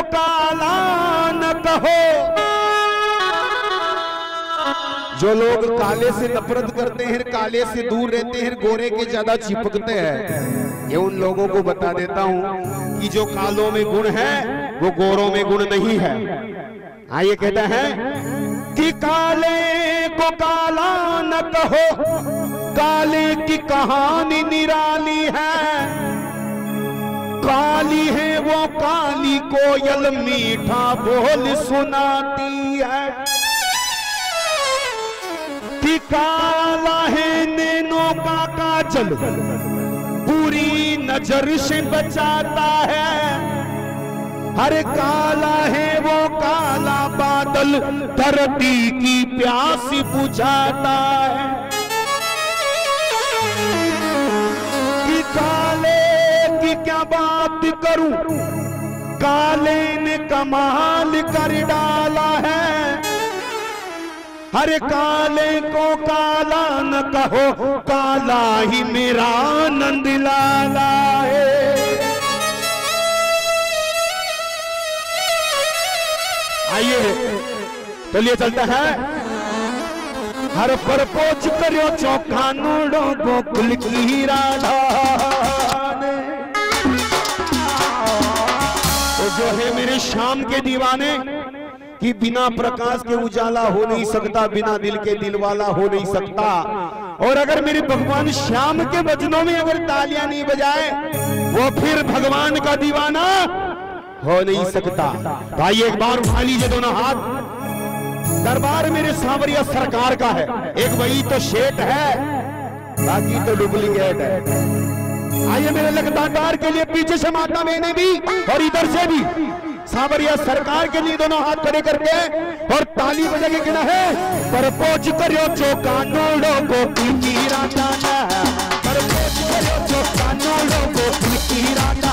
काला न कहो। जो लोग काले से नफरत करते हैं, काले से दूर रहते हैं, गोरे के ज्यादा चिपकते हैं, ये उन लोगों को बता देता हूं कि जो कालों में गुण है वो गोरों में गुण नहीं है। आइए कहते हैं कि काले को काला न कहो, काले की कहानी निराली है। काली है वो काली कोयल मीठा बोल सुनाती है। कि काला है नैनों का काजल बुरी नजर से बचाता है। हरे काला है वो काला बादल धरती की प्यास बुझाता है। कि काले की क्या बात करूं, काले ने कमाल कर डाला है। हरे काले को काला न कहो, काला ही मेरा आनंद लाला है। आइए चलिए चलता है। हर पर पोच करो चौका नूड़ो गोकुल की राधा ने। तो जो है मेरे शाम के दीवाने कि बिना प्रकाश के उजाला हो नहीं सकता, बिना दिल के दिलवाला हो नहीं सकता। और अगर मेरे भगवान श्याम के भजनों में अगर तालियां नहीं बजाए वो फिर भगवान का दीवाना हो नहीं सकता। भाई एक बार उठा लीजिए दोनों हाथ। दरबार मेरे सांवरिया सरकार का है, एक वही तो शेठ है, बाकी तो डुप्लीकेट है। आइए मेरे लगातार के लिए पीछे से माता बहने भी और इधर से भी सांवरिया सरकार के लिए दोनों हाथ खड़े करके और ताली बजा के कहना है पर पोच करो चौका नोड़ो गोकुल की राधा ना। पर पोच करो चौका नोड़ो गोकुल की राधा।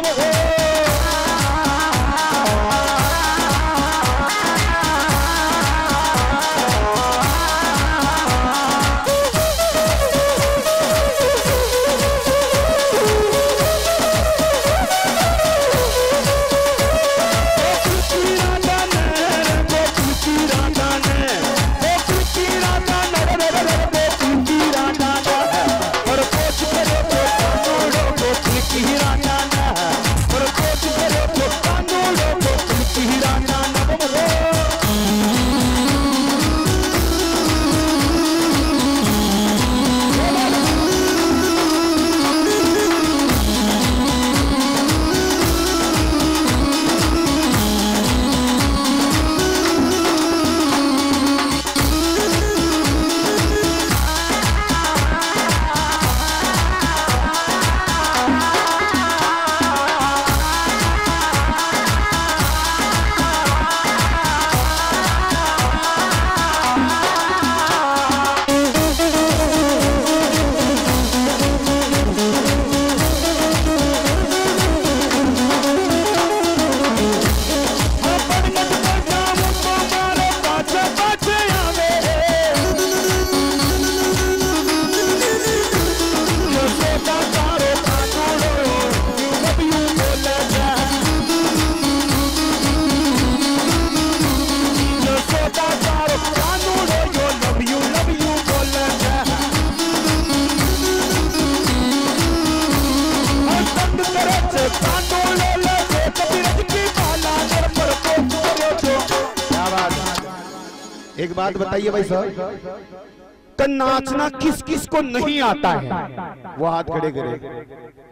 एक बात बताइए भाई साहब, तो नाचना किस किस को नहीं आता है? वो हाथ खड़े करे।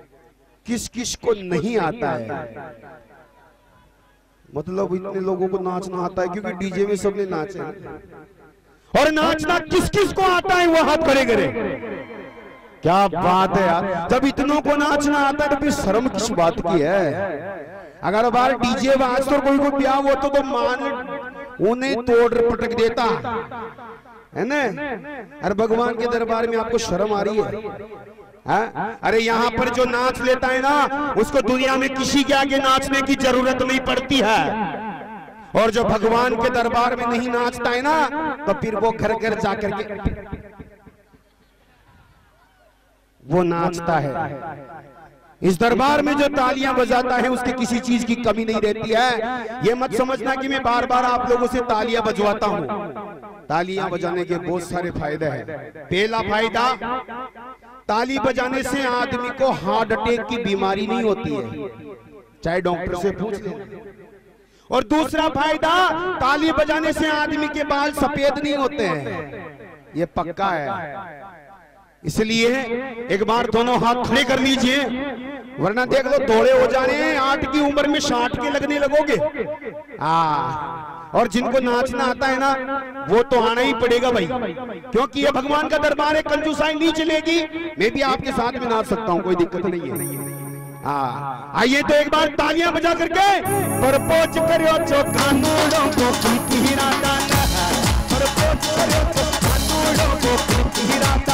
किस किस को नहीं आता है? मतलब इतने लोगों को नाचना आता है क्योंकि डीजे में सबने नाचे। और नाचना किस किस को आता है? वो हाथ खड़े करे। क्या बात है यार, जब इतनों को नाचना आता है तो फिर शर्म किस बात की है? अगर बार डीजे बाज तो कोई को ब्याह हो तो मान उन्हें तोड़ पटक देता है ना। अरे भगवान के दरबार में आपको शर्म आ रही है? अरे यहाँ पर जो नाच लेता है ना उसको दुनिया में किसी के आगे नाचने की जरूरत नहीं पड़ती है। और जो भगवान के दरबार में नहीं नाचता है ना तो फिर वो घर घर जाकर के वो नाचता है। इस दरबार में जो तालियां बजाता है उसके किसी चीज की कमी नहीं रहती है। ये मत समझना कि मैं बार बार आप लोगों से तालियां बजवाता हूं। तालियां बजाने के बहुत सारे फायदे हैं। पहला फायदा, ताली बजाने से आदमी को हार्ट अटैक की बीमारी नहीं होती है, चाहे डॉक्टर से पूछ ले। और दूसरा फायदा, ताली बजाने से आदमी के बाल सफेद नहीं होते हैं, ये पक्का है। इसलिए एक बार दोनों हाथ खड़े कर लीजिए, वरना देख लो थोड़े हो जाने हैं, 8 की उम्र में 60 के लगने लगोगे। और जिनको नाचना आता है ना, वो तो आना ही पड़ेगा भाई, क्योंकि ये भगवान का दरबार है, कंजूसाई नहीं चलेगी। मैं भी आपके साथ में नाच सकता हूँ, कोई दिक्कत नहीं है। आइए तो एक बार तालियां बजा करके परपोच करो चो कानूनों को की राता, परपोच करो चो कानूनों को की राता।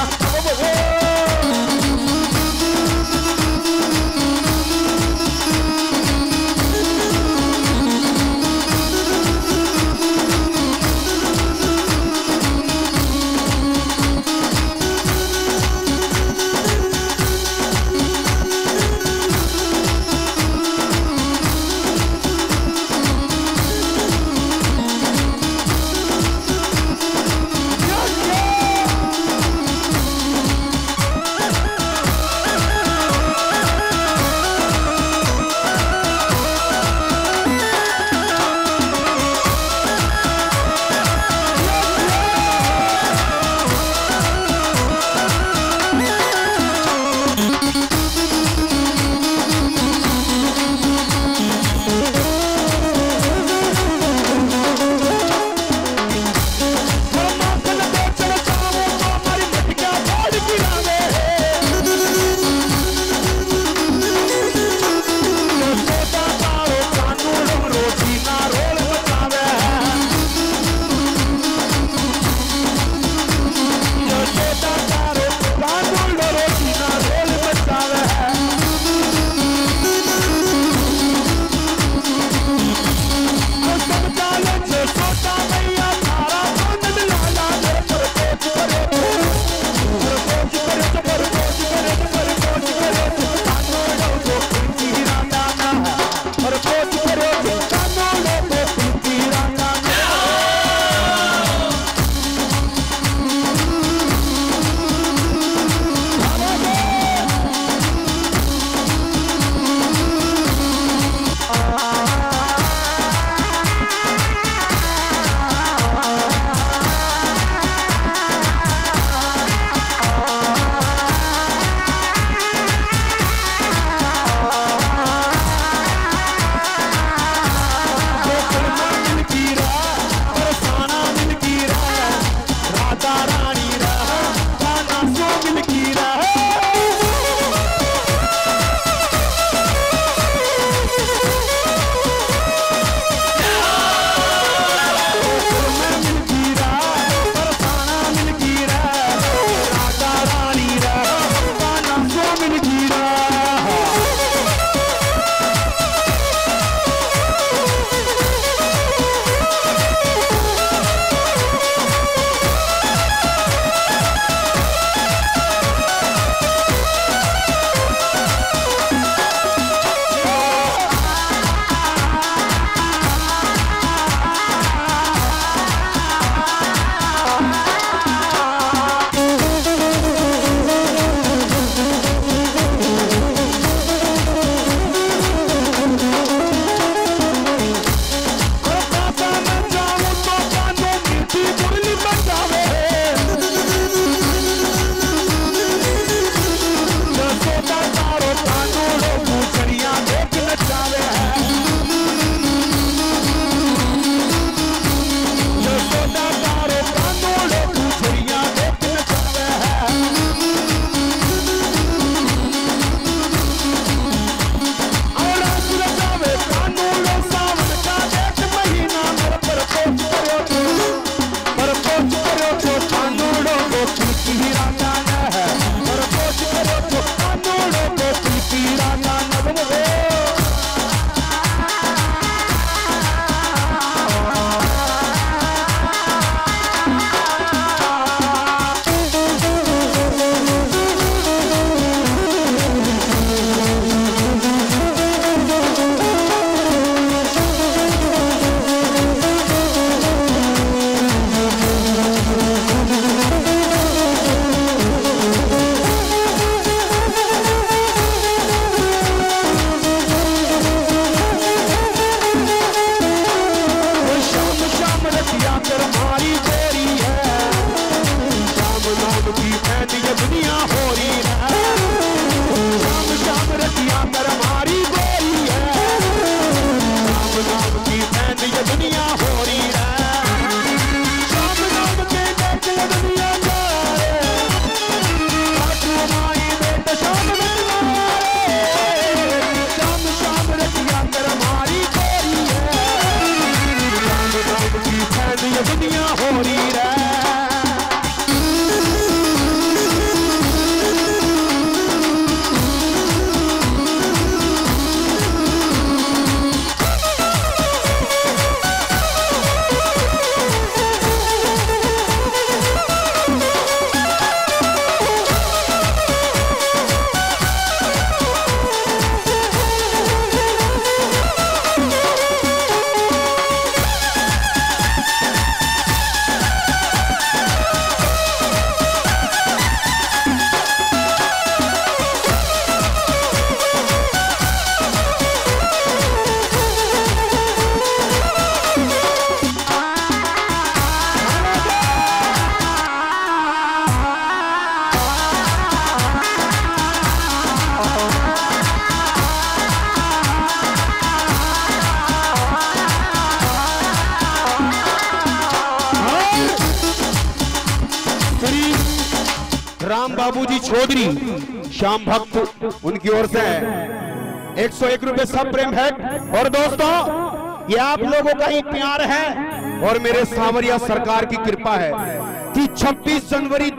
बाबूजी चौधरी श्याम भक्त, उनकी ओर से 101 रुपए सब प्रेम है। और दोस्तों ये आप लोगों का ही प्यार है और मेरे सांवरिया सरकार की कृपा है कि 26 जनवरी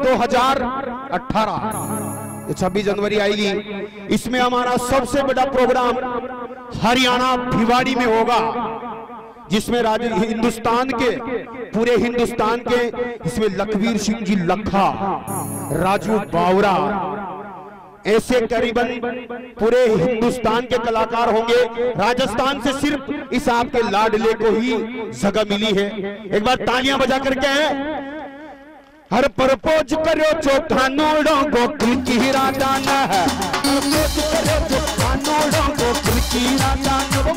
2018 26 जनवरी आएगी, इसमें हमारा सबसे बड़ा प्रोग्राम हरियाणा भिवाड़ी में होगा, जिसमें हिंदुस्तान के पूरे हिंदुस्तान के इसमें लखवीर सिंह जी लखा, राजू बावरा, ऐसे करीबन पूरे हिंदुस्तान के कलाकार होंगे। राजस्थान से सिर्फ इस आपके लाडले को ही जगह मिली है। एक बार तालियां बजा करके हर परपोज करो जो कानूनों को की राजाना है, परपोज करो जो कानूनों को की राजाना।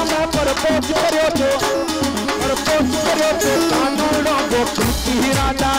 राजा